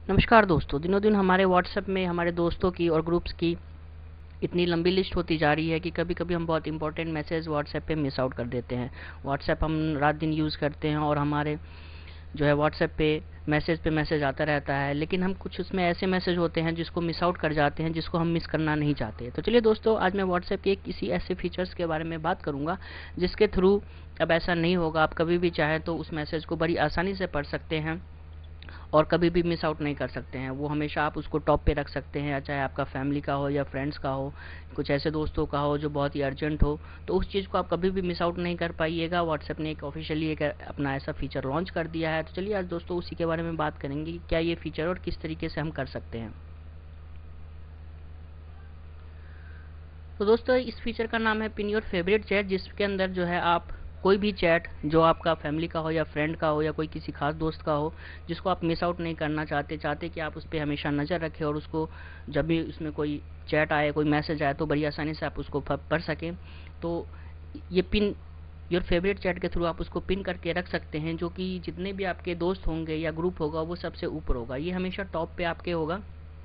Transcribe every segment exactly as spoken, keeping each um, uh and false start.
नमस्कार दोस्तों, दिनों दिन हमारे व्हाट्सएप में हमारे दोस्तों की और ग्रुप्स की इतनी लंबी लिस्ट होती जा रही है कि कभी कभी हम बहुत इंपॉर्टेंट मैसेज व्हाट्सएप पे मिस आउट कर देते हैं। व्हाट्सएप हम रात दिन यूज़ करते हैं और हमारे जो है व्हाट्सएप पे मैसेज पे मैसेज आता रहता है, लेकिन हम कुछ उसमें ऐसे मैसेज होते हैं जिसको मिस आउट कर जाते हैं, जिसको हम मिस करना नहीं चाहते। तो चलिए दोस्तों, आज मैं व्हाट्सएप के किसी ऐसे फीचर्स के बारे में बात करूंगा जिसके थ्रू अब ऐसा नहीं होगा। आप कभी भी चाहे तो उस मैसेज को बड़ी आसानी से पढ़ सकते हैं और कभी भी मिस आउट नहीं कर सकते हैं। वो हमेशा आप उसको टॉप पे रख सकते हैं, चाहे आपका फैमिली का हो या फ्रेंड्स का हो, कुछ ऐसे दोस्तों का हो जो बहुत ही अर्जेंट हो, तो उस चीज़ को आप कभी भी मिस आउट नहीं कर पाइएगा। व्हाट्सएप ने एक ऑफिशियली एक अपना ऐसा फीचर लॉन्च कर दिया है। तो चलिए आज दोस्तों उसी के बारे में बात करेंगे कि क्या ये फीचर और किस तरीके से हम कर सकते हैं। तो दोस्तों इस फीचर का नाम है पिन योर फेवरेट चैट, जिसके अंदर जो है आप कोई भी चैट जो आपका फैमिली का हो या फ्रेंड का हो या कोई किसी खास दोस्त का हो, जिसको आप मिस आउट नहीं करना चाहते चाहते कि आप उस पर हमेशा नज़र रखें और उसको जब भी उसमें कोई चैट आए, कोई मैसेज आए, तो बड़ी आसानी से आप उसको पढ़ सकें। तो ये पिन योर फेवरेट चैट के थ्रू आप उसको पिन करके रख सकते हैं, जो कि जितने भी आपके दोस्त होंगे या ग्रुप होगा वो सबसे ऊपर होगा। ये हमेशा टॉप पे आपके होगा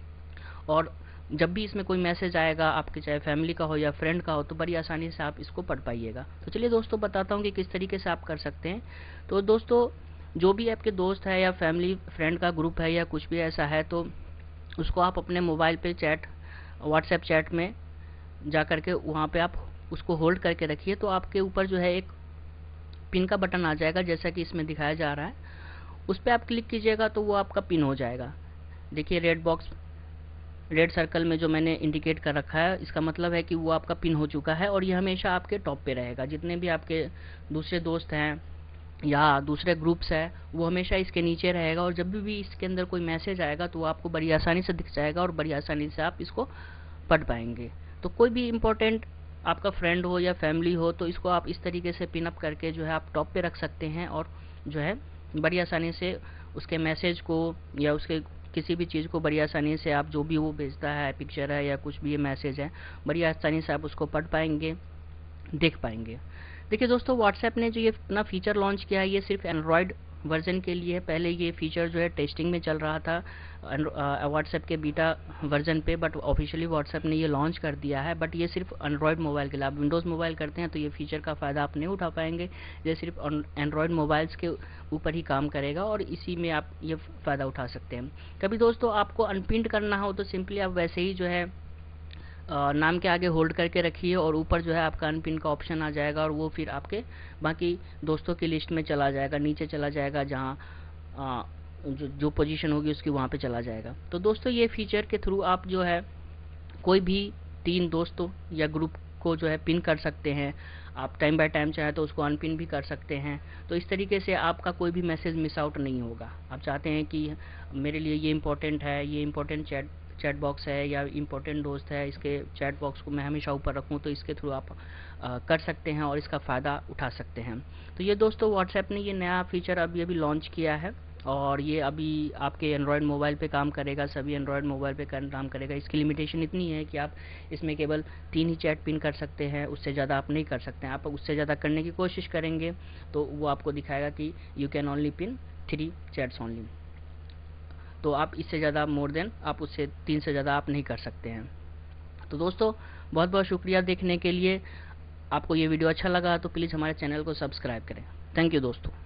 और जब भी इसमें कोई मैसेज आएगा आपके, चाहे फैमिली का हो या फ्रेंड का हो, तो बड़ी आसानी से आप इसको पढ़ पाइएगा। तो चलिए दोस्तों बताता हूँ कि किस तरीके से आप कर सकते हैं। तो दोस्तों जो भी आपके दोस्त है या फैमिली फ्रेंड का ग्रुप है या कुछ भी ऐसा है, तो उसको आप अपने मोबाइल पे चैट व्हाट्सएप चैट में जा करके वहाँ पे आप उसको होल्ड करके रखिए। तो आपके ऊपर जो है एक पिन का बटन आ जाएगा, जैसा कि इसमें दिखाया जा रहा है। उस पर आप क्लिक कीजिएगा तो वो आपका पिन हो जाएगा। देखिए रेड बॉक्स, रेड सर्कल में जो मैंने इंडिकेट कर रखा है, इसका मतलब है कि वो आपका पिन हो चुका है और ये हमेशा आपके टॉप पे रहेगा। जितने भी आपके दूसरे दोस्त हैं या दूसरे ग्रुप्स हैं, वो हमेशा इसके नीचे रहेगा और जब भी इसके अंदर कोई मैसेज आएगा तो वो आपको बड़ी आसानी से दिख जाएगा और बड़ी आसानी से आप इसको पढ़ पाएंगे। तो कोई भी इम्पोर्टेंट आपका फ्रेंड हो या फैमिली हो, तो इसको आप इस तरीके से पिन अप करके जो है आप टॉप पे रख सकते हैं और जो है बड़ी आसानी से उसके मैसेज को या उसके किसी भी चीज़ को बड़ी आसानी से आप, जो भी वो भेजता है, पिक्चर है या कुछ भी ये मैसेज है, बड़ी आसानी से आप उसको पढ़ पाएंगे, देख पाएंगे। देखिए दोस्तों, व्हाट्सएप ने जो ये अपना फीचर लॉन्च किया है, ये सिर्फ एंड्रॉयड वर्जन के लिए है। पहले ये फीचर जो है टेस्टिंग में चल रहा था व्हाट्सएप के बीटा वर्जन पे, बट ऑफिशियली व्हाट्सएप ने ये लॉन्च कर दिया है। बट ये सिर्फ एंड्रॉयड मोबाइल के लिए, आप विंडोज़ मोबाइल करते हैं तो ये फीचर का फ़ायदा आप नहीं उठा पाएंगे। ये सिर्फ एंड्रॉयड मोबाइल्स के ऊपर ही काम करेगा और इसी में आप ये फ़ायदा उठा सकते हैं। कभी दोस्तों आपको अनपिंड करना हो तो सिंपली आप वैसे ही जो है आ, नाम के आगे होल्ड करके रखिए और ऊपर जो है आपका अनपिन का ऑप्शन आ जाएगा और वो फिर आपके बाकी दोस्तों की लिस्ट में चला जाएगा, नीचे चला जाएगा, जहाँ जो जो पोजीशन होगी उसकी वहाँ पे चला जाएगा। तो दोस्तों ये फीचर के थ्रू आप जो है कोई भी तीन दोस्तों या ग्रुप को जो है पिन कर सकते हैं। आप टाइम बाय टाइम चाहे तो उसको अनपिन भी कर सकते हैं। तो इस तरीके से आपका कोई भी मैसेज मिस आउट नहीं होगा। आप चाहते हैं कि मेरे लिए ये इम्पोर्टेंट है, ये इम्पोर्टेंट चैट चैट बॉक्स है या इम्पोर्टेंट दोस्त है, इसके चैट बॉक्स को मैं हमेशा ऊपर रखूं, तो इसके थ्रू आप आ, कर सकते हैं और इसका फ़ायदा उठा सकते हैं। तो ये दोस्तों व्हाट्सएप ने ये नया फीचर अभी अभी लॉन्च किया है और ये अभी आपके एंड्रॉयड मोबाइल पे काम करेगा, सभी एंड्रॉयड मोबाइल पे काम करेगा। इसकी लिमिटेशन इतनी है कि आप इसमें केवल तीन ही चैट पिन कर सकते हैं, उससे ज़्यादा आप नहीं कर सकते हैं। आप उससे ज़्यादा करने की कोशिश करेंगे तो वो आपको दिखाएगा कि you can only pin three chats only. तो आप इससे ज़्यादा मोर देन आप उससे तीन से ज़्यादा आप नहीं कर सकते हैं। तो दोस्तों बहुत बहुत शुक्रिया देखने के लिए। आपको ये वीडियो अच्छा लगा तो प्लीज़ हमारे चैनल को सब्सक्राइब करें। थैंक यू दोस्तों।